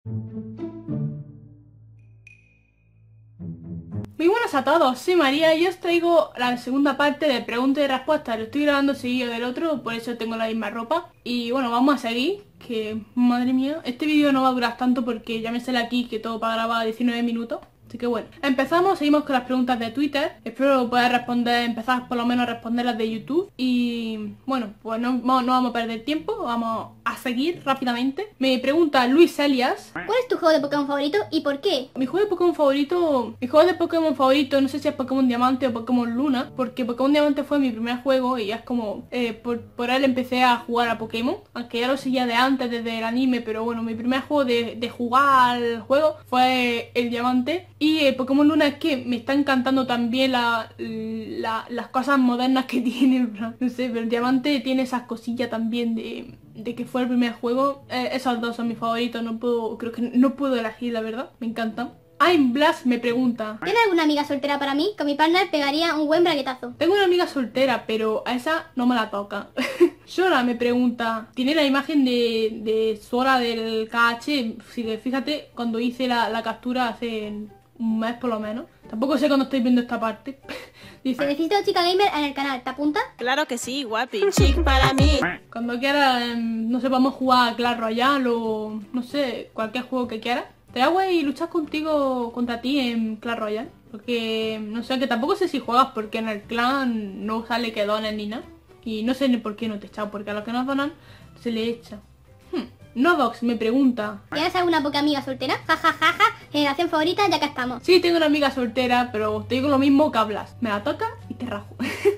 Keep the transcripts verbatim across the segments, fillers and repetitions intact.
Muy buenas a todos, soy María y os traigo la segunda parte de preguntas y respuestas. Lo estoy grabando seguido del otro, por eso tengo la misma ropa. Y bueno, vamos a seguir, que madre mía, este vídeo no va a durar tanto porque ya me sale aquí que todo para grabar diecinueve minutos. Así que bueno, empezamos, seguimos con las preguntas de Twitter. Espero poder responder, empezar por lo menos a responder las de YouTube. Y bueno, pues no, no, no vamos a perder tiempo, vamos a seguir rápidamente. Me pregunta Luis Elias: ¿cuál es tu juego de Pokémon favorito y por qué? Mi juego de Pokémon favorito, mi juego de Pokémon favorito, no sé si es Pokémon Diamante o Pokémon Luna, porque Pokémon Diamante fue mi primer juego y es como, eh, por, por él empecé a jugar a Pokémon, aunque ya lo seguía de antes, desde el anime, pero bueno, mi primer juego de, de jugar al juego fue el Diamante. Y el Pokémon Luna es que me está encantando también la, la, las cosas modernas que tiene, no sé, pero el Diamante tiene esas cosillas también de... de que fue el primer juego. Eh, esos dos son mis favoritos, no puedo, creo que no puedo elegir, la verdad, me encantan. I'm Blas me pregunta: ¿tienes alguna amiga soltera para mí? Con mi partner pegaría un buen braguetazo. Tengo una amiga soltera, pero a esa no me la toca. Sora me pregunta: tiene la imagen de, de Sora del K H, si que fíjate, cuando hice la, la captura hace un mes por lo menos. Tampoco sé cuándo estáis viendo esta parte. Dice: Se necesita chica gamer en el canal, ¿te apuntas? Claro que sí, guapi, chic para mí. Cuando quieras, eh, no sé, vamos a jugar a Clash Royale o no sé, cualquier juego que quieras. Te hago y luchar contigo, contra ti en Clash Royale. Porque, no sé, que tampoco sé si juegas porque en el clan no sale que donen ni nada. Y no sé ni por qué no te echan, porque a los que nos donan se le echa. Hmm. Nodox me pregunta: ¿tienes alguna poca amiga soltera? Ja, ja, ja, ja. Generación favorita ya que estamos. sí, tengo una amiga soltera, pero te digo lo mismo que hablas. Me la toca y te rajo.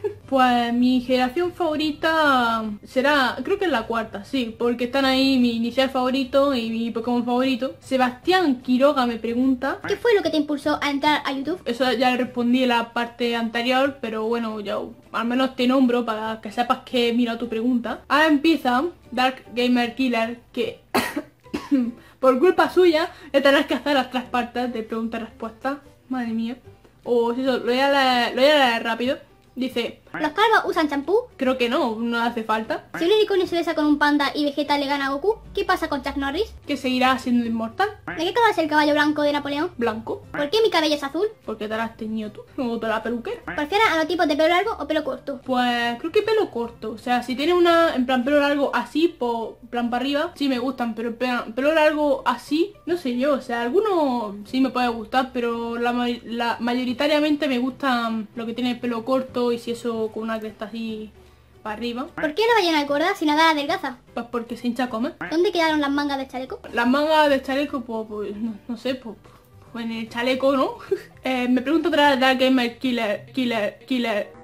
Pues mi generación favorita será, creo que es la cuarta, sí, porque están ahí mi inicial favorito y mi Pokémon favorito. Sebastián Quiroga me pregunta: ¿qué fue lo que te impulsó a entrar a YouTube? eso ya le respondí en la parte anterior, pero bueno, yo al menos te nombro para que sepas que he mirado tu pregunta. Ahora empieza Dark Gamer Killer, que por culpa suya le tendrás que hacer las tres partes de pregunta y respuesta. Madre mía. O si eso, lo voy a leer, lo voy a leer rápido. Dice: ¿los calvos usan champú? creo que no, no hace falta. Si un unicornio se besa con un panda y Vegeta le gana a Goku, ¿qué pasa con Chuck Norris? Que seguirá siendo inmortal. ¿De qué color es el caballo blanco de Napoleón? Blanco. ¿Por qué mi cabello es azul? Porque te la has teñido tú. O te la peluquera. ¿Prefieres a los tipos de pelo largo o pelo corto? Pues creo que pelo corto. O sea, si tienes una en plan pelo largo así, por plan para arriba, sí me gustan. Pero pe- pelo largo así, no sé yo. O sea, algunos sí me puede gustar, pero la, ma- la mayoritariamente me gustan lo que tiene el pelo corto y si eso con una cresta así para arriba. ¿Por qué la ballena gorda si nada adelgaza? Pues porque se hincha a comer. ¿Dónde quedaron las mangas del chaleco? Las mangas del chaleco, pues, pues no, no sé, pues, pues en el chaleco, ¿no? eh, me pregunto otra vez Dark Gamer Killer, Killer, Killer.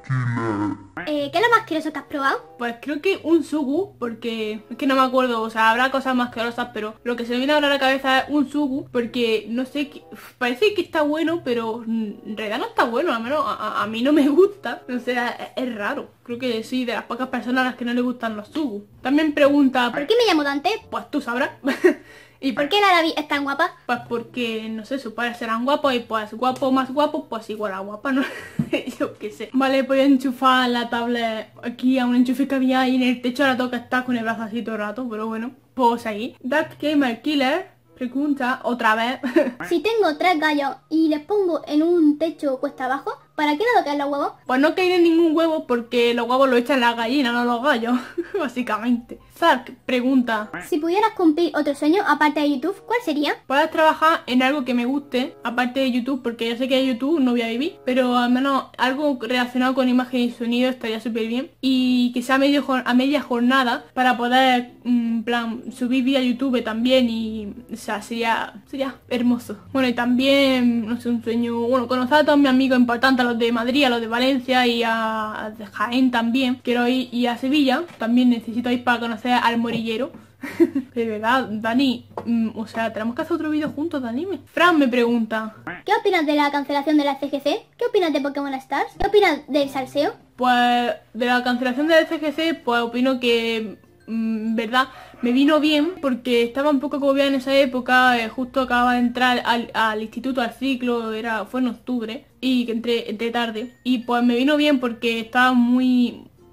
Eh, ¿qué es lo más asqueroso que has probado? Pues creo que un sugu, porque es que no me acuerdo, o sea, habrá cosas más asquerosas, pero lo que se me viene ahora a la cabeza es un sugu, porque no sé, qué- parece que está bueno, pero en realidad no está bueno, al menos a, a- a mí no me gusta, o sea, es, es raro. Creo que sí, de las pocas personas a las que no le gustan los sugu. También pregunta: ¿Por qué me llamo Dante? pues tú sabrás. Y ¿Por qué la David es tan guapa? pues porque, no sé, sus padres eran guapos y pues guapo más guapo, pues igual a guapa, ¿no? Yo qué sé. Vale, voy a enchufar la tablet aquí a un enchufe que había ahí en el techo. Ahora toca estar con el brazo así todo el rato, pero bueno, puedo seguir. Dark Gamer Killer pregunta otra vez: Si tengo tres gallos y les pongo en un techo cuesta abajo, ¿para qué no tocan los huevos? pues no caeré en ningún huevo porque los huevos los echan las gallinas, no los gallos, básicamente. Zark pregunta: Si pudieras cumplir otro sueño aparte de YouTube, ¿cuál sería? puedes trabajar en algo que me guste, aparte de YouTube, porque yo sé que de YouTube no voy a vivir, pero al menos algo relacionado con imagen y sonido estaría súper bien. Y que sea medio, jor- a media jornada para poder, en plan, subir vía YouTube también y, o sea, sería, sería hermoso. Bueno, y también, no sé, un sueño, bueno, conocer a todos mis amigos importantes, a los de Madrid, a los de Valencia y a, a de Jaén también. Quiero ir y a Sevilla, también necesito ir para conocer al Morillero. De verdad, Dani, mm, o sea, tenemos que hacer otro vídeo juntos, Dani. Fran me pregunta: ¿Qué opinas de la cancelación de la C G C? ¿Qué opinas de Pokémon Stars? ¿Qué opinas del salseo? pues de la cancelación del C G C, pues opino que, mm, verdad, me vino bien porque estaba un poco agobiada en esa época. eh, justo acababa de entrar al, al instituto, al ciclo, era fue en octubre y que entré, entré tarde. Y pues me vino bien porque estaba muy...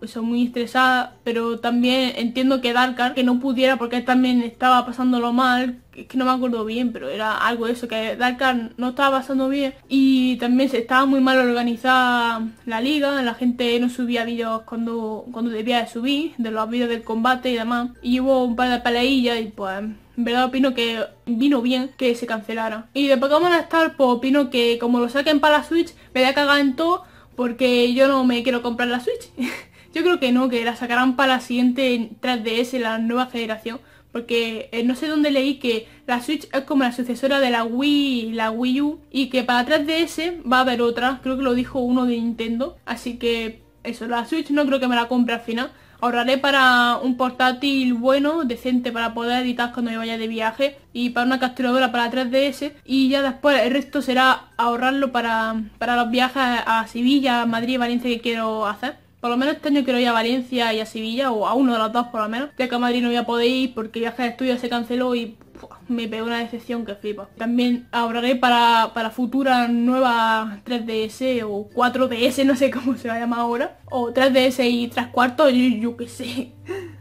eso, muy estresada, pero también entiendo que Darkar, que no pudiera porque él también estaba pasándolo mal, es que no me acuerdo bien, pero era algo de eso, que Darkar no estaba pasando bien y también se estaba muy mal organizada la liga, la gente no subía vídeos cuando, cuando debía de subir, de los vídeos del combate y demás, y hubo un par de peleillas y pues en verdad opino que vino bien que se cancelara. Y de Pokémon Star pues opino que como lo saquen para la Switch me voy a cagar en todo porque yo no me quiero comprar la Switch. Yo creo que no, que la sacarán para la siguiente tres D S, la nueva generación. Porque eh, no sé dónde leí que la Switch es como la sucesora de la Wii y la Wii U. Y que para tres D S va a haber otra. Creo que lo dijo uno de Nintendo. Así que eso, la Switch no creo que me la compre al final. Ahorraré para un portátil bueno, decente para poder editar cuando me vaya de viaje. Y para una capturadora para tres D S. Y ya después el resto será ahorrarlo para, para los viajes a Sevilla, Madrid y Valencia que quiero hacer. Por lo menos este año quiero ir a Valencia y a Sevilla, o a uno de los dos por lo menos, ya que a Madrid no voy a poder ir porque el viaje de estudio se canceló y puf, me pegó una decepción que flipa. También ahorraré para, para futuras nuevas tres D S o cuatro D S, no sé cómo se va a llamar ahora, o tres D S y tres cuartos, yo, yo qué sé.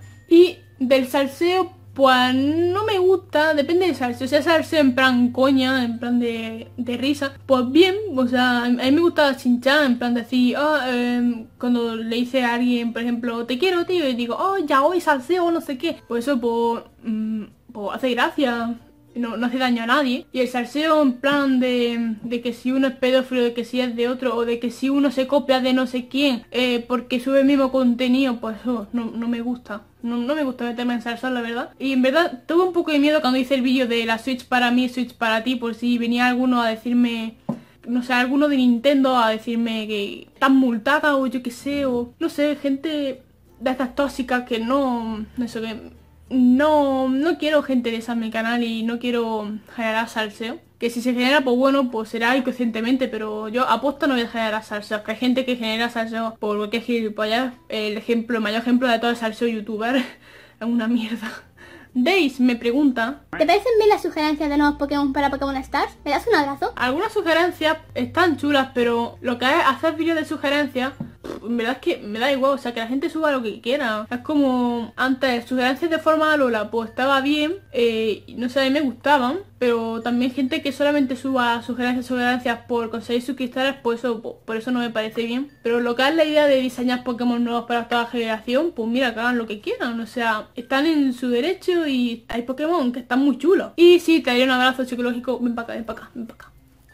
Y del salseo, pues no me gusta, depende del salseo. Si es salseo en plan coña, en plan de, de risa, pues bien, o sea, a mí me gusta chinchar, en plan decir, oh, eh, cuando le dice a alguien, por ejemplo, te quiero, tío, y digo, oh, ya hoy salseo, no sé qué, pues eso, pues, mm, pues hace gracia. No, no hace daño a nadie. Y el salseo en plan de, de que si uno es pedófilo, de que si es de otro, o de que si uno se copia de no sé quién eh, porque sube el mismo contenido, pues eso no, no me gusta. No, no me gusta meterme en salsa, la verdad. Y en verdad tuve un poco de miedo cuando hice el vídeo de la Switch para mí, Switch para ti, por si venía alguno a decirme, no sé, alguno de Nintendo a decirme que están multada o yo qué sé, o no sé, gente de estas tóxicas que no, no sé, que no, no quiero gente de esa en mi canal y no quiero generar salseo. Que si se genera, pues bueno, pues será inconscientemente, pero yo aposto no voy a generar salseo. Que hay gente que genera salseo por cualquier gilipollas. El ejemplo, el mayor ejemplo de todo el salseo youtuber es una mierda. Days me pregunta, ¿te parecen bien las sugerencias de nuevos Pokémon para Pokémon Stars? ¿Me das un abrazo? algunas sugerencias están chulas, pero lo que es hacer vídeos de sugerencias, en verdad es que me da igual, o sea, que la gente suba lo que quiera. Es como antes, sugerencias de forma Lola, pues estaba bien, eh, no sé, a mí me gustaban, pero también gente que solamente suba sugerencias, sugerencias por conseguir suscriptores, pues eso, pues, por eso no me parece bien. Pero lo que es la idea de diseñar Pokémon nuevos para toda generación, pues mira, que hagan lo que quieran, o sea, están en su derecho y hay Pokémon que están muy chulos. Y sí, te daría un abrazo psicológico, ven para acá, ven para acá, ven para acá.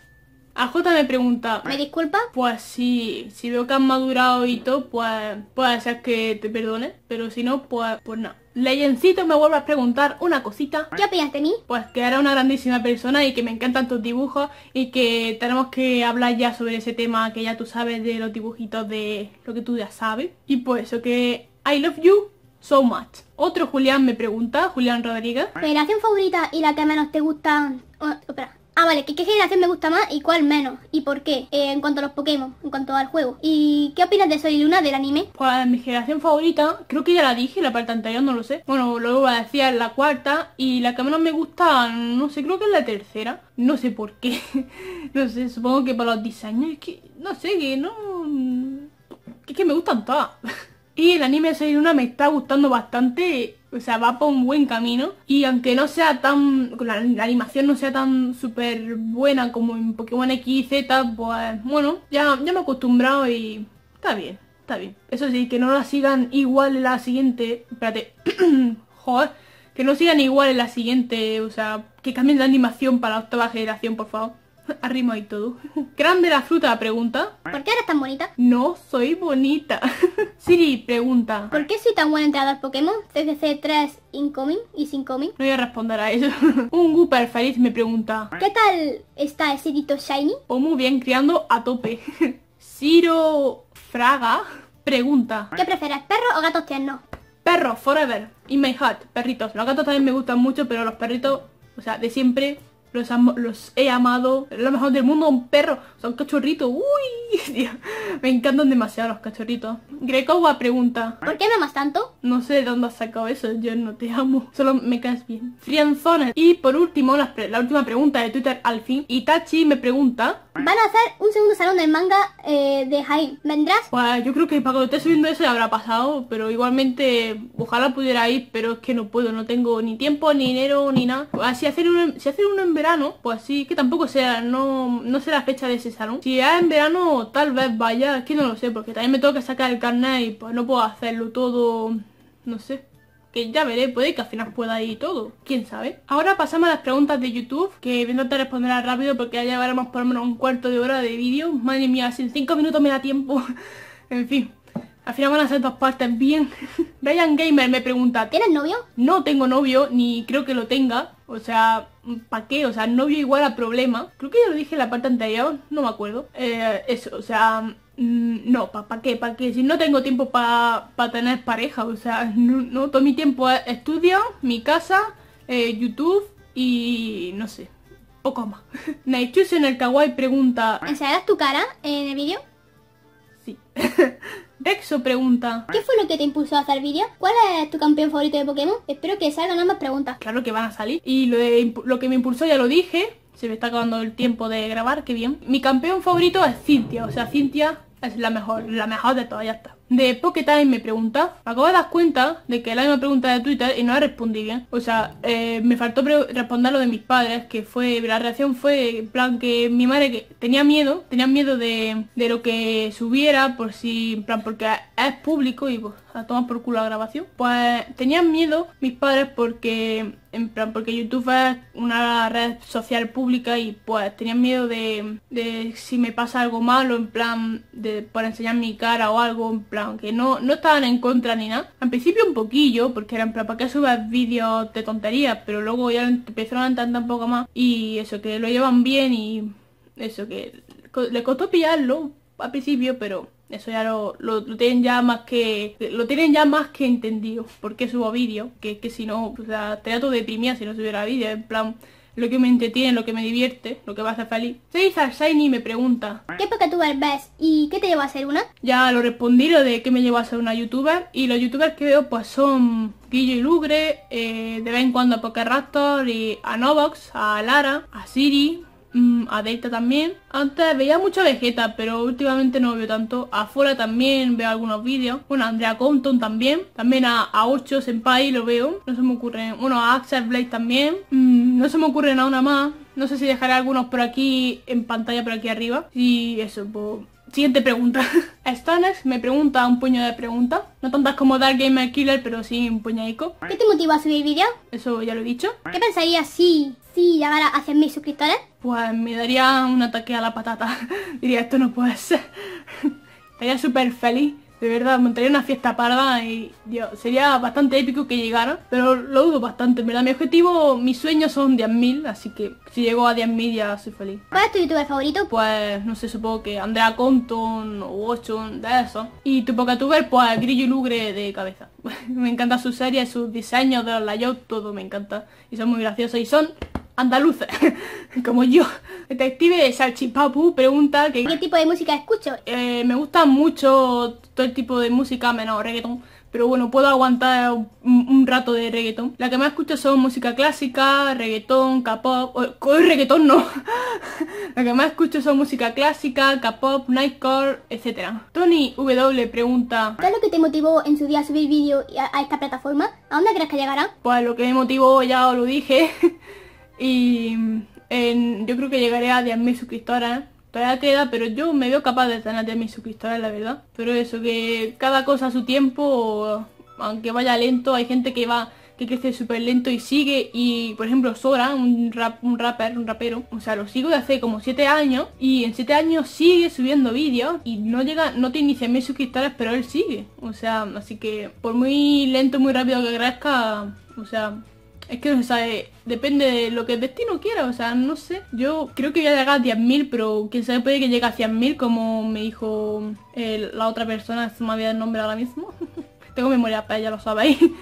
A J me pregunta, ¿Me disculpas? pues sí, si veo que has madurado y todo, pues puede ser que te perdone, pero si no, pues, pues no. Leyencito me vuelve a preguntar una cosita. ¿Qué opinas de mí? Pues que era una grandísima persona y que me encantan tus dibujos y que tenemos que hablar ya sobre ese tema que ya tú sabes de los dibujitos de lo que tú ya sabes. Y pues eso, que I love you so much. Otro Julián me pregunta, Julián Rodríguez. ¿Generación favorita y la que menos te gusta? Oh, espera. Ah, vale, ¿qué, ¿qué generación me gusta más y cuál menos? ¿Y por qué? Eh, en cuanto a los Pokémon, en cuanto al juego. ¿Y qué opinas de Sol y Luna, del anime? Pues mi generación favorita, creo que ya la dije, la parte anterior, no lo sé. Bueno, luego la decía en la cuarta y la que menos me gusta, no sé, creo que es la tercera. No sé por qué. No sé, supongo que por los diseños, es que, no sé, que no... Es que me gustan todas. Y el anime de Sol y Luna me está gustando bastante, o sea, va por un buen camino. Y aunque no sea tan, la, la animación no sea tan súper buena como en Pokémon X y Z, pues bueno, ya, ya me he acostumbrado y está bien, está bien. Eso sí, que no la sigan igual en la siguiente, espérate, joder, que no sigan igual en la siguiente, o sea, que cambien la animación para la octava generación, por favor. Arrimo y todo. Grande la fruta pregunta. ¿Por qué eres tan bonita? No soy bonita. Siri pregunta. ¿Por qué soy tan buen entrenador Pokémon? C C C tres incoming y sin coming. No voy a responder a eso. Un Gooper feliz me pregunta. ¿Qué tal está ese Dito Shiny? Pues muy bien, criando a tope. Ciro Fraga pregunta. ¿Qué prefieres, perros o gatos tiernos? Perros, forever. In my heart, perritos. Los gatos también me gustan mucho, pero los perritos, o sea, de siempre... Los, los he amado, lo mejor del mundo, un perro, son cachorritos, uy, Dios. Me encantan demasiado los cachorritos. Grecowa pregunta: ¿Por qué me amas tanto? no sé de dónde has sacado eso, yo no te amo, solo me caes bien. Friendzone. Y por último, la, la última pregunta de Twitter al fin. Itachi me pregunta: Van a hacer un segundo salón del manga eh, de Jaime. ¿Vendrás? pues yo creo que para cuando esté subiendo eso ya habrá pasado, pero igualmente ojalá pudiera ir, pero es que no puedo, no tengo ni tiempo, ni dinero, ni nada. Pues, si hacer uno, si hacer uno en verano, pues sí, que tampoco sea, no, no sé la fecha de ese salón. Si es en verano, tal vez vaya, es que no lo sé, porque también me tengo que sacar el carnet y pues no puedo hacerlo todo, no sé. Que ya veré, puede que al final pueda ir todo, quién sabe. Ahora pasamos a las preguntas de YouTube, que voy a intentar responderlas rápido porque ya llevaremos por lo menos un cuarto de hora de vídeo. Madre mía, si en cinco minutos me da tiempo. En fin, al final van a ser dos partes bien. Ryan Gamer me pregunta: ¿Tienes novio? no tengo novio, ni creo que lo tenga. O sea, ¿para qué? O sea, novio igual a problema. Creo que ya lo dije en la parte anterior, no me acuerdo. Eh, eso, o sea... No, ¿para pa qué? ¿Para qué? Si no tengo tiempo para pa tener pareja, o sea, no, no, todo mi tiempo es estudio, mi casa, eh, YouTube y no sé, poco más. Naichus en el kawaii pregunta: ¿enseñarás tu cara en el vídeo? sí. Dexo pregunta: ¿Qué fue lo que te impulsó a hacer vídeos? ¿Cuál es tu campeón favorito de Pokémon? Espero que salgan ambas preguntas. claro que van a salir. Y lo, de, lo que me impulsó ya lo dije. Se me está acabando el tiempo de grabar, qué bien. Mi campeón favorito es Cynthia, o sea, Cynthia es la mejor, la mejor de todas, ya está. De Poketime me pregunta: me acabo de dar cuenta de que la misma pregunta de Twitter y no la respondí bien. O sea, eh, me faltó responder lo de mis padres, que fue, la reacción fue en plan que mi madre que tenía miedo, tenía miedo de, de lo que subiera, por si, en plan, porque es público y pues a tomar por culo la grabación. Pues tenían miedo mis padres porque, en plan, porque YouTube es una red social pública y pues tenían miedo de, de si me pasa algo malo, en plan, de por enseñar mi cara o algo, en plan, que no, no estaban en contra ni nada. Al principio un poquillo, porque eran plan, ¿para qué subas vídeos de tonterías? Pero luego ya empezaron a entender un poco más y eso, que lo llevan bien y eso, que le costó pillarlo al principio, pero eso ya lo, lo, lo tienen ya más que lo tienen ya más que entendido, porque subo vídeos, que, que si no, o sea, estaría todo deprimida si no subiera vídeos, en plan, lo que me entretiene, lo que me divierte, lo que me hace feliz. César Shiny me pregunta: ¿qué Poketubers ves y qué te lleva a ser una? ya lo respondí, lo de que me llevó a ser una youtuber. Y los youtubers que veo pues son Guillo y Lugre, eh, de vez en cuando a Pokeraptor y a Novox, a Lara, a Siri, mmm, a Delta también. Antes veía mucho a Vegeta, pero últimamente no veo tanto. A Fora también veo algunos vídeos. Bueno, a Andrea Compton también. También a, a ocho Senpai lo veo. No se me ocurre. Bueno, a Axel Blade también. Mm, no se me ocurre nada más. No sé si dejaré algunos por aquí en pantalla, por aquí arriba. Y eso, pues... Siguiente pregunta. Stones me pregunta un puño de preguntas. No tantas como Dark Gamer Killer, pero sí un puñadico. ¿Qué te motiva a subir vídeos? Eso ya lo he dicho. ¿Qué pensarías si, si llegara a cien mil suscriptores? Pues me daría un ataque a la patata. Diría, esto no puede ser. Estaría súper feliz. De verdad, montaría una fiesta parda y Dios, sería bastante épico que llegara, pero lo dudo bastante, en verdad. Mi objetivo, mis sueños son diez mil, así que si llego a diez mil ya soy feliz. ¿Cuál es tu youtuber favorito? Pues, no sé, supongo que Andrea Compton o ocho de esos. Y tu Pokatuber, pues Grillo y Lugre de cabeza. Me encanta su serie, sus diseños de los layouts, todo me encanta. Y son muy graciosos y son andaluces, como yo. Detective Salchipapu pregunta que... ¿Qué tipo de música escucho? Eh, me gusta mucho todo el tipo de música, menos reggaetón. Pero bueno, puedo aguantar un, un rato de reggaetón. La que más escucho son música clásica, reggaetón, K-pop... Oh, reggaetón no. La que más escucho son música clásica, K-pop, nightcore, etcétera. Tony W pregunta... ¿Qué es lo que te motivó en su día a subir vídeos a, a esta plataforma? ¿A dónde crees que llegará? Pues lo que me motivó ya os lo dije. Y en, yo creo que llegaré a diez mil suscriptores. Todavía queda, pero yo me veo capaz de tener diez mil suscriptores, la verdad. Pero eso, que cada cosa a su tiempo, aunque vaya lento, hay gente que va que crece súper lento y sigue. Y por ejemplo Sora, un, rap, un rapper, un rapero, o sea, lo sigo de hace como siete años. Y en siete años sigue subiendo vídeos y no llega, no tiene ni cien mil suscriptores, pero él sigue. O sea, así que por muy lento, muy rápido que crezca, o sea... Es que no se sabe, depende de lo que el destino quiera, o sea, no sé. Yo creo que voy a llegar a diez mil, pero quién sabe, puede que llegue a cien mil, como me dijo eh, la otra persona, se me había el nombre ahora mismo. Tengo memoria para ella, lo sabéis.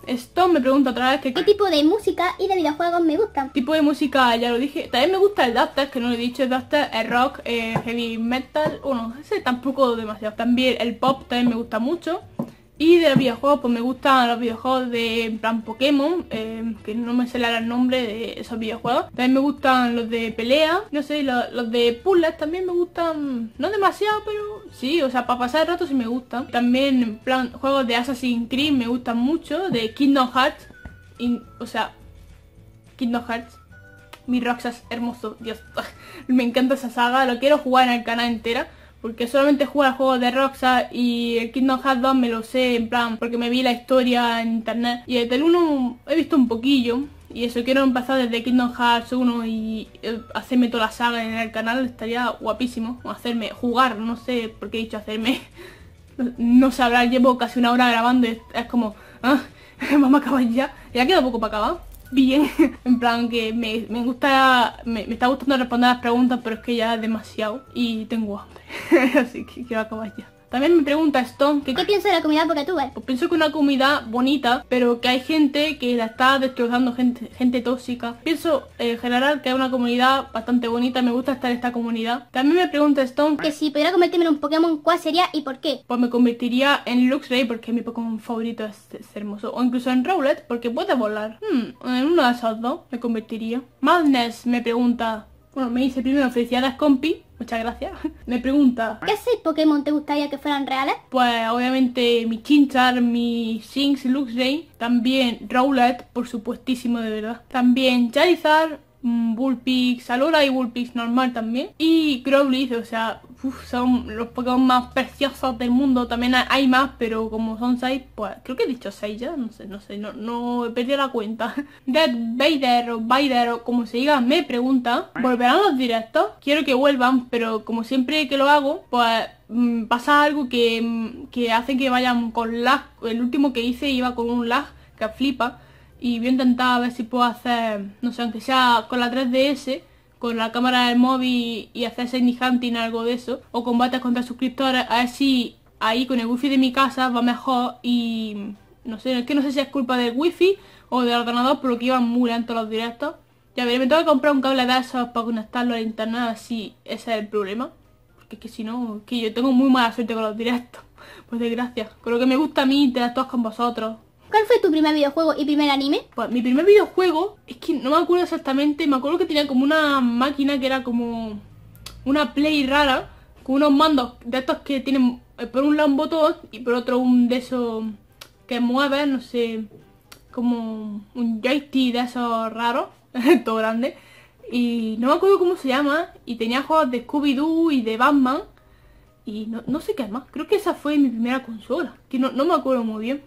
Esto me pregunta otra vez que ¿Qué tipo de música y de videojuegos me gustan? tipo de música, ya lo dije. También me gusta el dubstep, que no lo he dicho, el dubstep, el rock, eh, heavy metal, bueno, ese tampoco demasiado. También el pop también me gusta mucho. Y de los videojuegos, pues me gustan los videojuegos de en plan Pokémon, eh, que no me sé el nombre de esos videojuegos. También me gustan los de pelea, no sé, los, los de puzzles también me gustan, no demasiado, pero sí, o sea, para pasar el rato sí me gustan. También en plan juegos de Assassin's Creed me gustan mucho, de Kingdom Hearts, y, o sea, Kingdom Hearts. Mi Roxas hermoso, Dios, me encanta esa saga, lo quiero jugar en el canal entera. Porque solamente juego al juego de Roxas y el Kingdom Hearts dos me lo sé en plan porque me vi la historia en internet. Y el del uno he visto un poquillo. Y eso, quiero empezar desde Kingdom Hearts uno y hacerme toda la saga en el canal. Estaría guapísimo. O hacerme jugar, no sé por qué he dicho hacerme. No, no sabrá, llevo casi una hora grabando y es como... Ah, vamos a acabar ya. Ya queda poco para acabar. Bien, en plan que me, me gusta, me, me está gustando responder las preguntas, pero es que ya es demasiado y tengo hambre, así que quiero acabar ya. También me pregunta Stone que ¿Qué piensas de la comida porque tú ves? pues pienso que una comida bonita, pero que hay gente que la está destrozando, gente, gente tóxica. Pienso en general que es una comunidad bastante bonita, me gusta estar en esta comunidad. También me pregunta Stone Que si pudiera convertirme en un Pokémon, ¿cuál sería y por qué? pues me convertiría en Luxray porque mi Pokémon favorito es, es hermoso. O incluso en Rowlet porque puede volar. Hmm, en uno de esos dos me convertiría. Madness me pregunta... Bueno, me dice primero felicidades compi. Muchas gracias. Me pregunta... ¿Qué seis Pokémon te gustaría que fueran reales? Pues obviamente mi Chinchar, mi Shinx, Luxray. También Rowlet, por supuestísimo, de verdad. También Charizard, Bullpix, Alola y Bullpix normal también. Y Growlithe, o sea, uf, son los Pokémon más preciosos del mundo. También hay más, pero como son seis, pues creo que he dicho seis ya, no sé, no sé, no, no he perdido la cuenta. Dead Vader o Vader o como se diga, me pregunta, ¿volverán los directos? Quiero que vuelvan, pero como siempre que lo hago, pues... pasa algo que, que hace que vayan con lag. El último que hice iba con un lag que flipa. Y voy a intentar a ver si puedo hacer, no sé, aunque sea con la tres D S, con la cámara del móvil y hacer Shiny Hunting, algo de eso. O combates contra suscriptores, a ver si ahí con el wifi de mi casa va mejor. Y no sé, es que no sé si es culpa del wifi o del ordenador, pero que iban muy lentos los directos. Ya veré, me tengo que comprar un cable de esos para conectarlo al internet, a ver si ese es el problema. Porque es que si no, que yo tengo muy mala suerte con los directos. Pues desgracia. Con lo que me gusta a mí interactuar con vosotros. ¿Cuál fue tu primer videojuego y primer anime? Pues mi primer videojuego, es que no me acuerdo exactamente, me acuerdo que tenía como una máquina que era como una Play rara, con unos mandos de estos que tienen por un lado un botón y por otro un de esos que mueve, no sé, como un joystick de esos raros, todo grande. Y no me acuerdo cómo se llama, y tenía juegos de Scooby-Doo y de Batman, y no, no sé qué más, creo que esa fue mi primera consola, que no, no me acuerdo muy bien.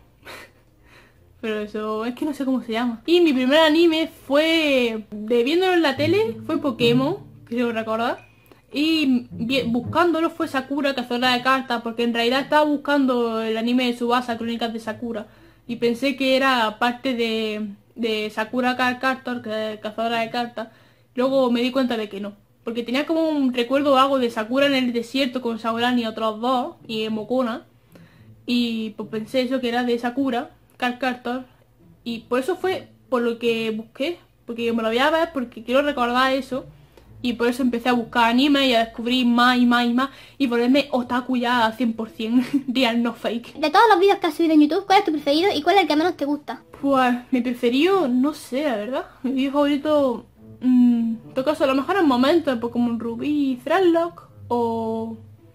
Pero eso, es que no sé cómo se llama. Y mi primer anime fue, de viéndolo en la tele, fue Pokémon, creo recordar. Y buscándolo fue Sakura, cazadora de cartas, porque en realidad estaba buscando el anime de Tsubasa, Crónicas de Sakura. Y pensé que era parte de, de Sakura Card Captor, que es cazadora de cartas. Luego me di cuenta de que no. Porque tenía como un recuerdo vago de Sakura en el desierto con Saurani y otros dos, y Mokona. Y pues pensé eso que era de Sakura Card Captor, y por eso fue por lo que busqué, porque yo me lo voy a ver, porque quiero recordar eso, y por eso empecé a buscar anime y a descubrir más y más y más, y ponerme otaku ya al cien por cien, real, no fake. De todos los vídeos que has subido en YouTube, ¿cuál es tu preferido y cuál es el que menos te gusta? Pues mi preferido, no sé, la verdad, mi vídeo favorito, mmm, en todo caso, a lo mejor en momentos, pues como un Ruby y Threadlock, o...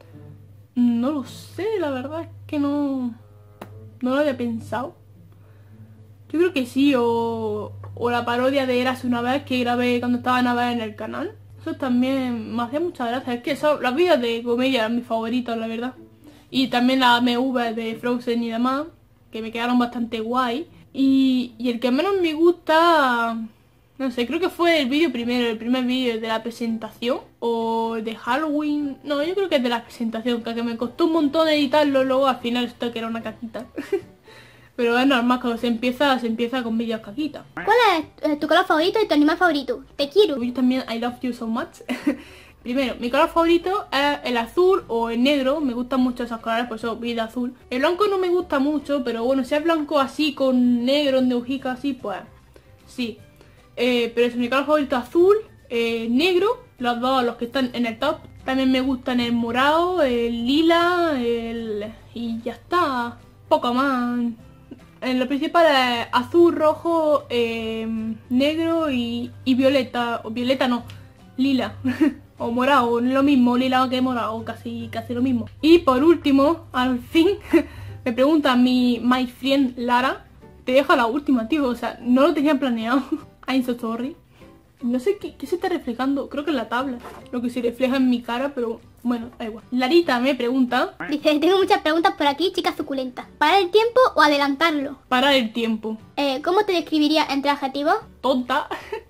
no lo sé, la verdad es que no, no lo había pensado. Yo creo que sí, o, o la parodia de Érase una vez que grabé cuando estaba en en el canal. Eso también me hacía muchas gracias. Es que son los vídeos de comedia eran mis favoritos, la verdad. Y también la M V de Frozen y demás, que me quedaron bastante guay. Y, y el que menos me gusta, no sé, creo que fue el vídeo primero, el primer vídeo de la presentación. O de Halloween. No, yo creo que es de la presentación, que me costó un montón editarlo, luego al final esto que era una caquita. Pero es normal, cuando se empieza, se empieza con vídeos caquitas. ¿Cuál es tu color favorito y tu animal favorito? Te quiero. Yo también I love you so much. Primero, mi color favorito es el azul o el negro. Me gustan mucho esos colores, por eso vi de azul. El blanco no me gusta mucho, pero bueno, si es blanco así con negro en dibujitos así, pues sí. Eh, pero es mi color favorito azul, eh, negro, los dos, los que están en el top. También me gustan el morado, el lila, el... y ya está. Poco más. En lo principal es azul, rojo, eh, negro y, y violeta. O violeta no, lila. O morado, lo mismo, lila que morado, casi, casi lo mismo. Y por último, al fin, me pregunta mi my friend Lara. Te dejo la última, tío, o sea, no lo tenía planeado. I'm so sorry. No sé qué, qué se está reflejando, creo que en la tabla. Lo que se refleja en mi cara, pero bueno, da igual. Larita me pregunta... Dice, tengo muchas preguntas por aquí, chicas suculentas. ¿Parar el tiempo o adelantarlo? Parar el tiempo. Eh, ¿Cómo te describirías entre adjetivos? Tonta.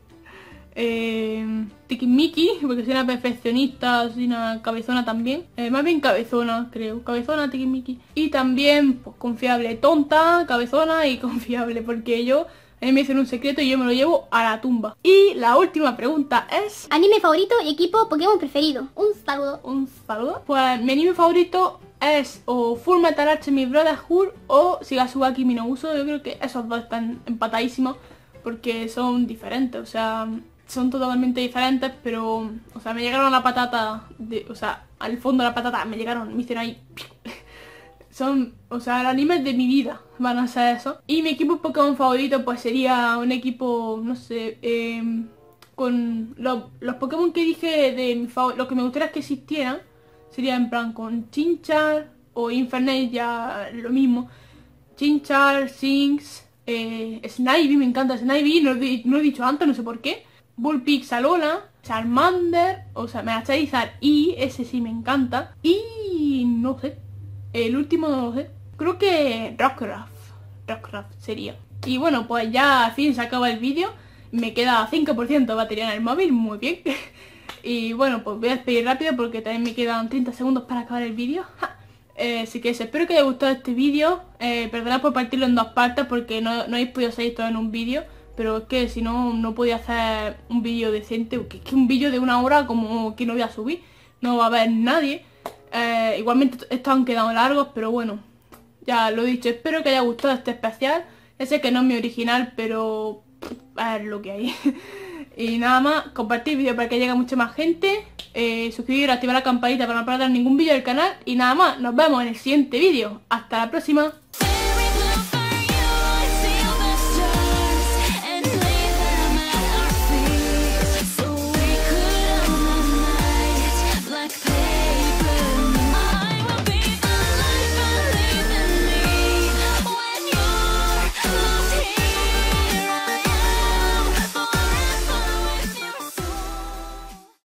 eh, Tiquismiqui, porque soy una perfeccionista, soy una cabezona también. Eh, más bien cabezona, creo. Cabezona, tiquismiqui. Y también, pues, confiable. Tonta, cabezona y confiable, porque yo... A mí me dicen un secreto y yo me lo llevo a la tumba. Y la última pregunta es... Anime favorito y equipo Pokémon preferido. Un saludo. Un saludo. Pues mi anime favorito es o Full Metal Alchemist Brotherhood o Shigatsu mi no Uso. Yo creo que esos dos están empatadísimos porque son diferentes. O sea, son totalmente diferentes, pero... O sea, me llegaron a la patata, de, o sea, al fondo de la patata me llegaron, me hicieron ahí... Son, o sea, el anime de mi vida van a ser eso. Y mi equipo Pokémon favorito pues sería un equipo, no sé, eh, con lo, los Pokémon que dije de mi favor, lo que me gustaría que existieran. Sería en plan con Chinchar o Infernape, ya lo mismo. Chinchar, Sinks, eh, Snivy, me encanta Snivy, no, no he dicho antes, no sé por qué. Bullpix, Alola, Charmander, o sea, me la Charizard y ese sí me encanta. Y no sé. El último no lo sé. Creo que Rockruff. Rockruff sería. Y bueno, pues ya al fin se acaba el vídeo. Me queda cinco por ciento de batería en el móvil. Muy bien. Y bueno, pues voy a despedir rápido porque también me quedan treinta segundos para acabar el vídeo. Eh, así que espero que haya gustado este vídeo. Eh, perdonad por partirlo en dos partes porque no, no habéis podido salir todo en un vídeo. Pero es que si no, no podía hacer un vídeo decente. Porque es que un vídeo de una hora como que no voy a subir. No va a haber nadie. Eh, igualmente estos han quedado largos, pero bueno, ya lo he dicho, espero que haya gustado este especial. Ese que no es mi original, pero es lo que hay. Y nada más, compartir el vídeo para que llegue a mucha más gente, eh, suscribir, activar la campanita para no perder ningún vídeo del canal. Y nada más, nos vemos en el siguiente vídeo. Hasta la próxima.